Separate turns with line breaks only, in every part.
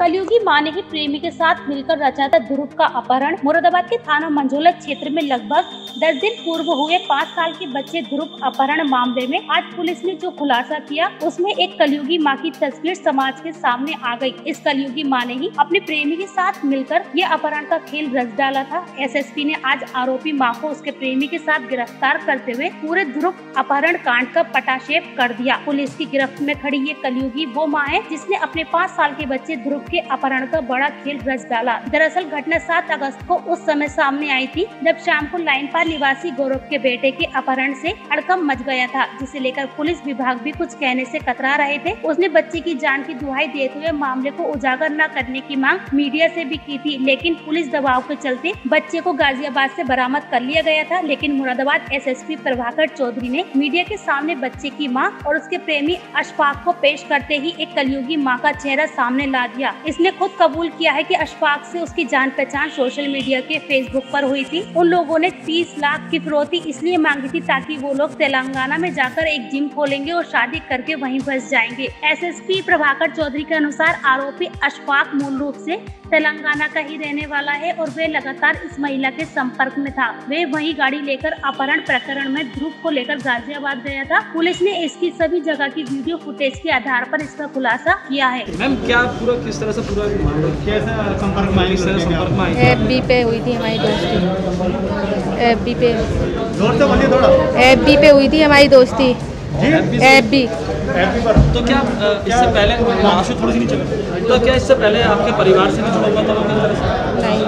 कलयुगी मां ने ही प्रेमी के साथ मिलकर रचा था ध्रुव का अपहरण। मुरादाबाद के थाना मंझोला क्षेत्र में लगभग 10 दिन पूर्व हुए 5 साल के बच्चे ध्रुव अपहरण मामले में आज पुलिस ने जो खुलासा किया उसमें एक कलयुगी मां की तस्वीर समाज के सामने आ गई। इस कलयुगी मां ने ही अपने प्रेमी के साथ मिलकर ये अपहरण का खेल रच डाला था। एसएसपी ने आज आरोपी मां को उसके प्रेमी के साथ गिरफ्तार करते हुए पूरे ध्रुव अपहरण कांड का पटाक्षेप कर दिया। पुलिस की गिरफ्त में खड़ी ये कलयुगी वो मां है जिसने अपने 5 साल के बच्चे ध्रुव के अपहरण का बड़ा खेल रच डाला। दरअसल घटना 7 अगस्त को उस समय सामने आई थी जब शाम को लाइन पार निवासी गौरव के बेटे के अपहरण से हड़कंप मच गया था, जिसे लेकर पुलिस विभाग भी कुछ कहने से कतरा रहे थे। उसने बच्चे की जान की दुहाई देते हुए मामले को उजागर न करने की मांग मीडिया से भी की थी, लेकिन पुलिस दबाव के चलते बच्चे को गाजियाबाद से बरामद कर लिया गया था। लेकिन मुरादाबाद एसएसपी प्रभाकर चौधरी ने मीडिया के सामने बच्चे की मां और उसके प्रेमी अशफाक को पेश करते ही एक कलयुगी मां का चेहरा सामने ला दिया। इसने खुद कबूल किया है कि अशफाक से उसकी जान पहचान सोशल मीडिया के फेसबुक पर हुई थी। उन लोगों ने 30 लाख की फिरौती इसलिए मांगी थी ताकि वो लोग तेलंगाना में जाकर एक जिम खोलेंगे और शादी करके वहीं बस जाएंगे। एसएसपी प्रभाकर चौधरी के अनुसार आरोपी अशफाक मूल रूप से तेलंगाना का ही रहने वाला है और वे लगातार इस महिला के संपर्क में था। वे वही गाड़ी लेकर अपहरण प्रकरण में ध्रुव को लेकर गाजियाबाद गया था। पुलिस ने इसकी सभी जगह की वीडियो फुटेज के आधार पर इसका खुलासा किया है।
मैम क्या पूरा किस तरह से पूरा कैसे संपर्क में आई?
एफबी पे हुई थी हमारी दोस्ती। एफबी पे
जोर से बोलिए थोड़ा।
एफबी पे हुई थी हमारी दोस्ती। एफबी
पर तो क्या इससे पहले आंसू थोड़ी सी नहीं चले, तो क्या इससे पहले आपके परिवार से भी जुड़ा हुआ था?
नहीं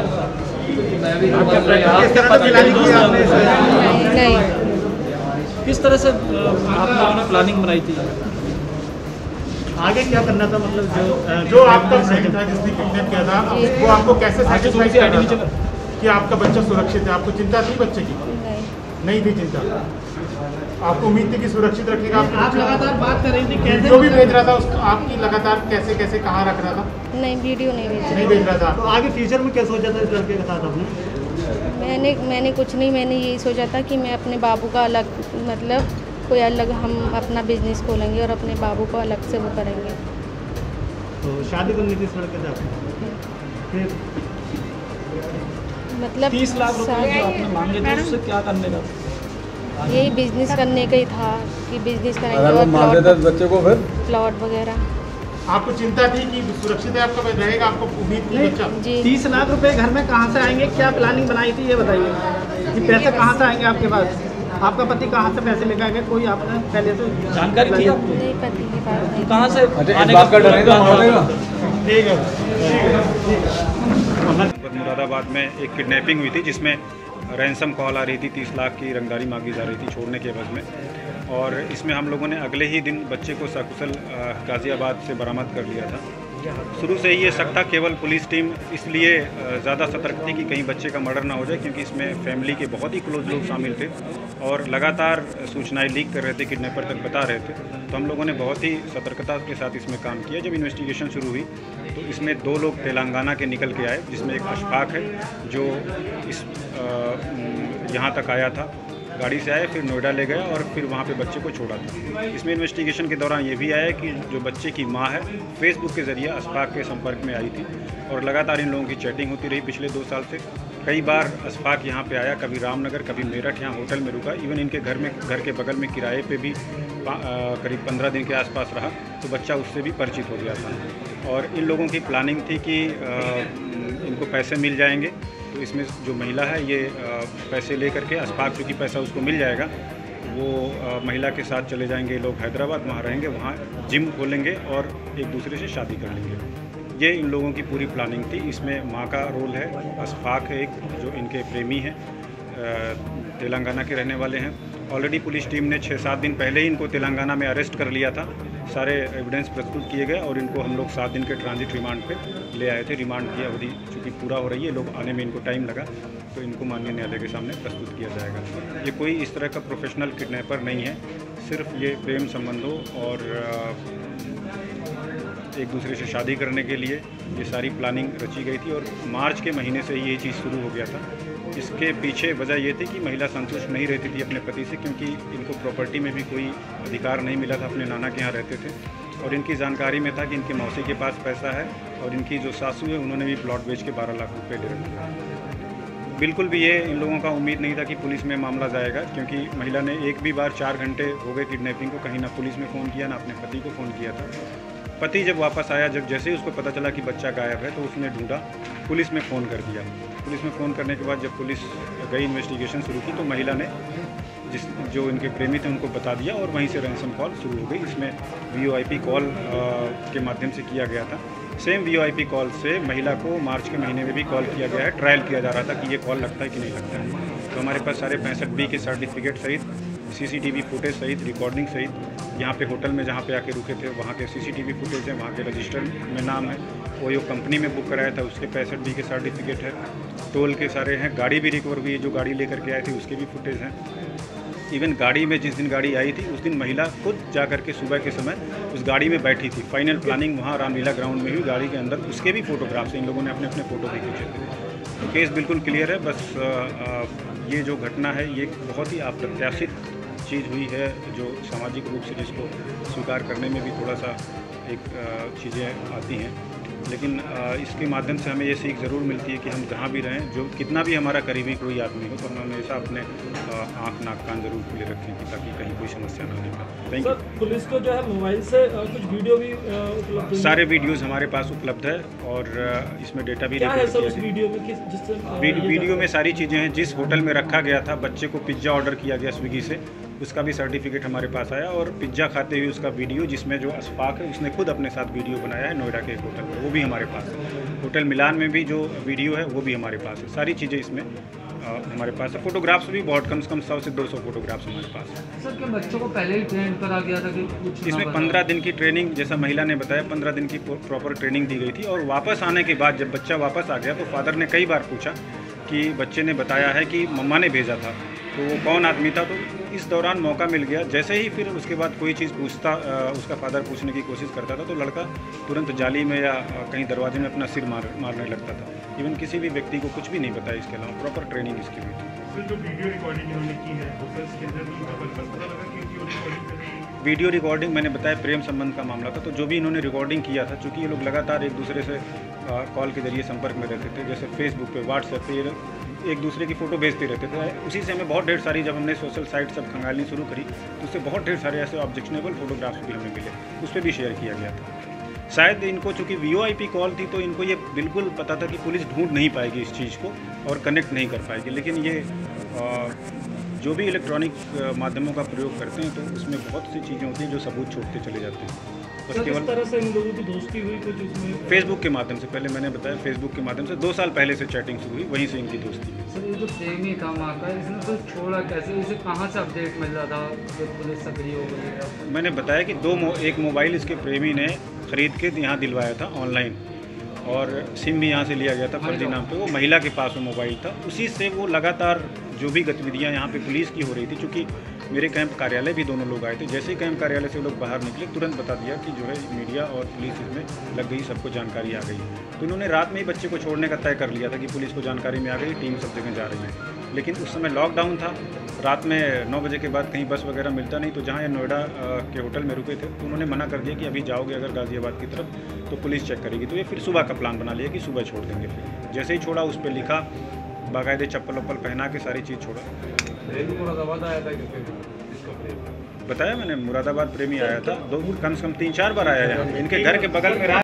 नहीं।
किस तरह से आप लोगों ने प्लानिंग बनाई थी?
आगे क्या करना था, मतलब जो आपका फ्रेंड था जिसने किडनैप किया था वो आपको कैसे सेटिस्फाई किया कि आपका बच्चा सुरक्षित है? आपको चिंता थी बच्चे की? नहीं थी चिंता। आपको उम्मीद थी कि सुरक्षित रखेगा? आप लगातार बात कर रही थी, कैसे जो भी भेज रहा था उसको आपकी लगातार कैसे कैसे कहाँ रख रहा था?
नहीं, वीडियो नहीं
भेज रहा था। तो आगे फ्यूचर में क्या सोचा था इस लड़के के साथ आपने?
मैंने कुछ नहीं, मैंने यही सोचा था कि मैं अपने बाबू का अलग, मतलब कोई अलग, हम अपना बिजनेस खोलेंगे और अपने बाबू को अलग से वो करेंगे।
तो शादी करनी थी इस लड़के से आपने? फिर
मतलब
30 लाख रुपए जो आपने मांगे थे उससे क्या करने का?
यही बिजनेस करने का ही था कि बिजनेस करेंगे और
बच्चे को फिर
प्लॉट वगैरह।
आपको चिंता थी कि सुरक्षित है आपका रहेगा? आपको उम्मीद थी बच्चा?
जी।
30 लाख रुपए घर में कहाँ से आएंगे? क्या प्लानिंग बनाई थी ये बताइए कि पैसे कहाँ से आएंगे आपके पास? आपका पति कहाँ से पैसे लेकर आएंगे? कोई आपने पहले से
जानकारी थी आपको?
नहीं, पति के पास नहीं।
कहाँ से आने का?
ठीक है।
मुरादाबाद में एक किडनैपिंग हुई थी जिसमें रैंसम कॉल आ रही थी, 30 लाख की रंगदारी मांगी जा रही थी छोड़ने के एवज में, और इसमें हम लोगों ने अगले ही दिन बच्चे को सकुशल गाज़ियाबाद से बरामद कर लिया था। शुरू से ही ये शक था, केवल पुलिस टीम इसलिए ज़्यादा सतर्क थी कि कहीं बच्चे का मर्डर ना हो जाए, क्योंकि इसमें फैमिली के बहुत ही क्लोज लोग शामिल थे और लगातार सूचनाएं लीक कर रहे थे, किडनैपर तक बता रहे थे। तो हम लोगों ने बहुत ही सतर्कता के साथ इसमें काम किया। जब इन्वेस्टिगेशन शुरू हुई तो इसमें 2 लोग तेलंगाना के निकल के आए, जिसमें एक अशफाक है जो इस यहाँ तक आया था, गाड़ी से आए, फिर नोएडा ले गया और फिर वहाँ पे बच्चे को छोड़ा था। इसमें इन्वेस्टिगेशन के दौरान ये भी आया कि जो बच्चे की माँ है फेसबुक के ज़रिए अशफाक के संपर्क में आई थी और लगातार इन लोगों की चैटिंग होती रही पिछले 2 साल से। कई बार अशफाक यहाँ पे आया, कभी रामनगर, कभी मेरठ, यहाँ होटल में रुका। इवन इनके घर के बगल में किराए पे भी करीब 15 दिन के आसपास रहा, तो बच्चा उससे भी परिचित हो गया था। और इन लोगों की प्लानिंग थी कि इनको पैसे मिल जाएंगे, तो इसमें जो महिला है ये पैसे ले करके अशफाक, चूँकि पैसा उसको मिल जाएगा, वो महिला के साथ चले जाएंगे लोग हैदराबाद, वहाँ रहेंगे, वहाँ जिम खोलेंगे और एक दूसरे से शादी कर लेंगे। ये इन लोगों की पूरी प्लानिंग थी। इसमें माँ का रोल है, अशफाक है एक जो इनके प्रेमी हैं, तेलंगाना के रहने वाले हैं। ऑलरेडी पुलिस टीम ने 6-7 दिन पहले ही इनको तेलंगाना में अरेस्ट कर लिया था। सारे एविडेंस प्रस्तुत किए गए और इनको हम लोग 7 दिन के ट्रांजिट रिमांड पे ले आए थे। रिमांड की अवधि चूँकि पूरा हो रही है, लोग आने में इनको टाइम लगा, तो इनको माननीय न्यायालय के सामने प्रस्तुत किया जाएगा। ये कोई इस तरह का प्रोफेशनल किडनैपर नहीं है, सिर्फ ये प्रेम संबंधों और एक दूसरे से शादी करने के लिए ये सारी प्लानिंग रची गई थी और मार्च के महीने से ये चीज़ शुरू हो गया था। इसके पीछे वजह ये थी कि महिला संतुष्ट नहीं रहती थी अपने पति से, क्योंकि इनको प्रॉपर्टी में भी कोई अधिकार नहीं मिला था, अपने नाना के यहाँ रहते थे। और इनकी जानकारी में था कि इनकी मौसी के पास पैसा है और इनकी जो सासू है उन्होंने भी प्लॉट बेच के 12 लाख रुपए ले रखे। बिल्कुल भी ये इन लोगों का उम्मीद नहीं था कि पुलिस में मामला जाएगा, क्योंकि महिला ने एक भी बार 4 घंटे हो गए किडनैपिंग को, कहीं ना पुलिस में फ़ोन किया ना अपने पति को फ़ोन किया था। पति जब वापस आया, जब जैसे ही उसको पता चला कि बच्चा गायब है तो उसने ढूंढा, पुलिस में फ़ोन कर दिया। पुलिस में फ़ोन करने के बाद जब पुलिस गई इन्वेस्टिगेशन शुरू की तो महिला ने जो इनके प्रेमी थे उनको बता दिया और वहीं से रैंसम कॉल शुरू हो गई। इसमें वीओआईपी कॉल के माध्यम से किया गया था। सेम वीओआईपी कॉल से महिला को मार्च के महीने में भी कॉल किया गया है, ट्रायल किया जा रहा था कि ये कॉल लगता है कि नहीं लगता है। तो हमारे पास सारे 65B के सर्टिफिकेट सहित CCTV फुटेज सहित रिकॉर्डिंग सहित यहाँ पे होटल में जहाँ पे आके रुके थे वहाँ के CCTV फुटेज है, वहाँ के रजिस्टर में नाम है, वो कंपनी में बुक कराया था उसके 65B के सर्टिफिकेट है, टोल के सारे हैं, गाड़ी भी रिकवर हुई है, जो गाड़ी लेकर के आए थे उसके भी फुटेज हैं। इवन गाड़ी में जिस दिन गाड़ी आई थी उस दिन महिला खुद जा कर के सुबह के समय उस गाड़ी में बैठी थी। फाइनल प्लानिंग वहाँ रामलीला ग्राउंड में हुई गाड़ी के अंदर, उसके भी फोटोग्राफ्स इन लोगों ने अपने अपने फ़ोटो भी खींचे थे। तो केस बिल्कुल क्लियर है। बस ये जो घटना है ये बहुत ही अप्रत्याशित चीज़ हुई है, जो सामाजिक रूप से जिसको स्वीकार करने में भी थोड़ा सा एक चीज़ें आती हैं, लेकिन इसके माध्यम से हमें ये सीख ज़रूर मिलती है कि हम जहाँ भी रहें, जो कितना भी हमारा करीबी कोई आदमी हो, तो हम हमेशा अपने आँख नाक कान ज़रूर खुले रखें कि ताकि कहीं कोई समस्या ना निकले। Thank you.
पुलिस को जो है मोबाइल से कुछ वीडियो भी उपलब्ध,
सारे वीडियोज़ हमारे पास उपलब्ध है और इसमें डेटा भी
वीडियो में
वीडियो में सारी चीज़ें हैं। जिस होटल में रखा गया था, बच्चे को पिज्ज़ा ऑर्डर किया गया स्विगी से, उसका भी सर्टिफिकेट हमारे पास आया और पिज्ज़ा खाते हुए उसका वीडियो, जिसमें जो अशफाक है उसने खुद अपने साथ वीडियो बनाया है नोएडा के एक होटल में, वो भी हमारे पास है। होटल मिलान में भी जो वीडियो है वो भी हमारे पास है। सारी चीज़ें इसमें हमारे पास है। फोटोग्राफ्स भी बहुत कम से कम 100 से 200 फोटोग्राफ्स हमारे पास है।
सर क्या बच्चों को पहले ही ट्रेन करा गया था कि कुछ
इसमें 15 दिन की ट्रेनिंग, जैसा महिला ने बताया 15 दिन की प्रॉपर ट्रेनिंग दी गई थी। और वापस आने के बाद जब बच्चा वापस आ गया तो फादर ने कई बार पूछा कि बच्चे ने बताया है कि मम्मा ने भेजा था, तो वो कौन आदमी था। तो इस दौरान मौका मिल गया, जैसे ही फिर उसके बाद कोई चीज़ पूछता, उसका फादर पूछने की कोशिश करता था तो लड़का तुरंत जाली में या कहीं दरवाजे में अपना सिर मारने लगता था। इवन किसी भी व्यक्ति को कुछ भी नहीं बताया इसके अलावा, प्रॉपर ट्रेनिंग इसकी हुई थी।
जो वीडियो रिकॉर्डिंग इन्होंने की है उसके अंदर भी उनका बस पता लगा कि उनकी रिकॉर्डिंग कर रही है।
वीडियो रिकॉर्डिंग मैंने बताया प्रेम संबंध का मामला था, तो जो भी इन्होंने रिकॉर्डिंग किया था, चूँकि ये लोग लगातार एक दूसरे से कॉल के जरिए संपर्क में रहते थे, जैसे फेसबुक पे, व्हाट्सएप पे एक दूसरे की फ़ोटो भेजते रहते थे। उसी से हमें बहुत ढेर सारी, जब हमने सोशल साइट सब खंगालनी शुरू करी तो उससे बहुत ढेर सारे ऐसे ऑब्जेक्शनेबल फोटोग्राफ्स भी हमें मिले, उस पर भी शेयर किया गया था। शायद इनको चूँकि वीओआईपी कॉल थी तो इनको ये बिल्कुल पता था कि पुलिस ढूंढ नहीं पाएगी इस चीज़ को और कनेक्ट नहीं कर पाएगी, लेकिन ये जो भी इलेक्ट्रॉनिक माध्यमों का प्रयोग करते हैं तो उसमें बहुत सी चीज़ें होती हैं जो सबूत छोड़ते चले जाते हैं। बस केवल
तरह से इन लोगों की दोस्ती हुई कुछ इसमें
फेसबुक के माध्यम से, पहले मैंने बताया फेसबुक के माध्यम से 2 साल पहले से चैटिंग शुरू हुई, वहीं से इनकी दोस्ती हुई।
सर ये जो प्रेमी था माँ का, इसने तो छोड़ा कैसे, इसे कहाँ से अपडेट मिल रहा था जब पुलिस सक्रिय हो गई?
मैंने बताया कि एक मोबाइल इसके प्रेमी ने खरीद के यहाँ दिलवाया था ऑनलाइन और सिम भी यहाँ से लिया गया था फर्जी नाम पे। वो महिला के पास वो मोबाइल था, उसी से वो लगातार जो भी गतिविधियाँ यहाँ पे पुलिस की हो रही थी, चूँकि मेरे कैंप कार्यालय भी दोनों लोग आए थे, जैसे ही कैंप कार्यालय से वो लोग बाहर निकले तुरंत बता दिया कि जो है मीडिया और पुलिस इसमें लग गई, सबको जानकारी आ गई। तो उन्होंने रात में ही बच्चे को छोड़ने का तय कर लिया था कि पुलिस को जानकारी में आ गई, टीम सब जगह जा रही है। लेकिन उस समय लॉकडाउन था, रात में 9 बजे के बाद कहीं बस वगैरह मिलता नहीं, तो जहाँ ये नोएडा के होटल में रुके थे तो उन्होंने मना कर दिया कि अभी जाओगे अगर गाज़ियाबाद की तरफ तो पुलिस चेक करेगी। तो ये फिर सुबह का प्लान बना लिया कि सुबह छोड़ देंगे। फिर जैसे ही छोड़ा उस पर लिखा, बाकायदे चप्पल वप्पल पहना के सारी चीज़ छोड़ा। बताया मैंने, मुरादाबाद प्रेमी आया था, कम से कम 3-4 बार आया है। इनके घर के बगल में रहा।